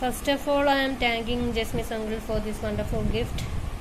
First of all, I am thanking Jasmine uncle for this wonderful gift.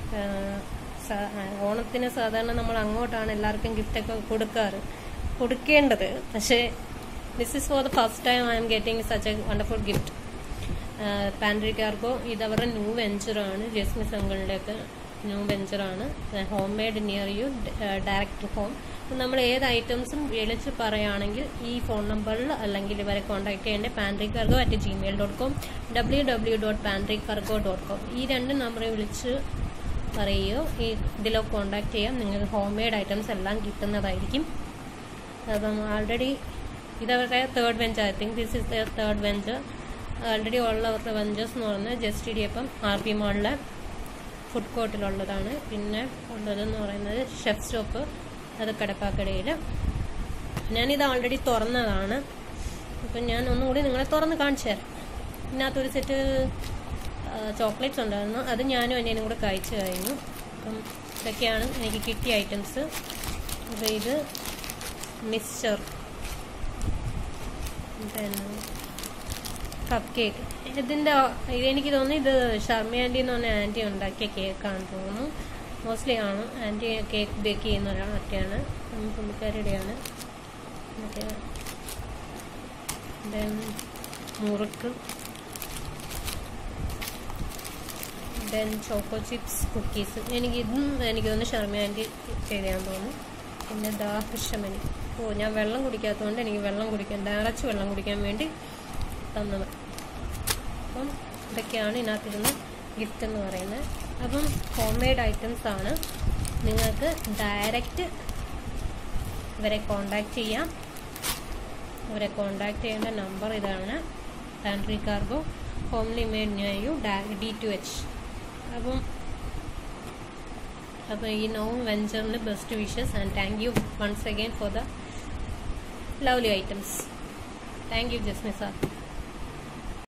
ഓണത്തിന് സാധാരണ നമ്മൾ അങ്ങോട്ടാണ് എല്ലാവർക്കും ഗിഫ്റ്റൊക്കെ കൊടുക്കേണ്ടത്. പക്ഷേ this is for the first time I'm getting such a wonderful gift. Pantry Cargo ഇതവരുടെ ന്യൂ വെഞ്ചറാണ്. ജസ്മിസ് അങ്കിളിൻ്റെയൊക്കെ ന്യൂ വെഞ്ചറാണ്. Home made near you, direct home. നമ്മൾ ഏത് ഐറ്റംസും വിളിച്ച് പറയുകയാണെങ്കിൽ ഈ ഫോൺ നമ്പറിൽ അല്ലെങ്കിൽ ഇവരെ കോൺടാക്ട് ചെയ്യേണ്ട pantrycargo@gmail.com, www.pantrycargo.com ഈ രണ്ട് നമ്പറിൽ വിളിച്ച് പറയുകയോ ഇതിലോ കോൺടാക്ട് ചെയ്യാം. നിങ്ങൾക്ക് ഹോം മെയ്ഡ് ഐറ്റംസ് എല്ലാം കിട്ടുന്നതായിരിക്കും. അപ്പം ഓൾറെഡി ഇതവരുടെ third venture, I think this is the third venture. Already ഉള്ളവരുടെ വെഞ്ചേഴ്സ് എന്ന് പറഞ്ഞാൽ ജസ്റ്റ് ഇടിയപ്പം RP മാളിലെ ഫുഡ് കോർട്ടിലുള്ളതാണ്. പിന്നെ ഉള്ളതെന്ന് പറയുന്നത് ഷെഫ് സ്റ്റോപ്പ്, അത് കടപ്പാക്കടയിൽ. ഞാനിത് ഓൾറെഡി തുറന്നതാണ്. അപ്പം ഞാൻ ഒന്നുകൂടി നിങ്ങളെ തുറന്ന് കാണിച്ചു തരാം. ഇതിനകത്തൊരു സെറ്റ് ചോക്ലേറ്റ്സ് ഉണ്ടായിരുന്നു. അത് ഞാനും അനിയനും കൂടെ കഴിച്ചു കഴിഞ്ഞു. അപ്പം ഇതൊക്കെയാണ് എനിക്ക് കിട്ടിയ ഐറ്റംസ്. അപ്പോൾ ഇത് മിക്സ്ചർ, കപ്പ് കേക്ക്. ഇതെനിക്ക് തോന്നുന്നു ഇത് ഷർമി ആൻറ്റി എന്ന് പറഞ്ഞ ആൻറ്റി ഉണ്ടാക്കിയ കേക്കാണെന്ന് തോന്നുന്നു. മോസ്റ്റ്ലി ആണ്. ആൻറ്റി കേക്ക് ബേക്ക് ചെയ്യുന്ന ഒരാളൊക്കെയാണ്, പുള്ളിക്കാരുടെയാണ്. മറ്റേ മുറുക്ക്, ചോക്കോ ചിപ്സ്, കുക്കീസ്. എനിക്ക് തോന്നുന്നു ഷർമി ആൻറ്റി ചെയ്താന്ന് തോന്നുന്നു. പിന്നെ ദാഹിഷമനി. ഞാൻ വെള്ളം കുടിക്കാത്തതുകൊണ്ട് എനിക്ക് നിറച്ച് വെള്ളം കുടിക്കാൻ വേണ്ടി തന്നത്. അപ്പം ഇതൊക്കെയാണ് ഇതിനകത്തിരുന്ന് ഗിഫ്റ്റ് എന്ന് പറയുന്നത്. അപ്പം ഹോം മെയ്ഡ് ഐറ്റംസ് ആണ്. നിങ്ങൾക്ക് ഡയറക്റ്റ് ഇവരെ കോണ്ടാക്ട് ചെയ്യാം. ഇവരെ കോണ്ടാക്ട് ചെയ്യേണ്ട നമ്പർ ഇതാണ്. Pantry Cargo, homely made near you, D2H. അപ്പം ഈ നോ വെഞ്ചറിന് best wishes and thank you once again for the lovely items. Thank you, Jasmine sir.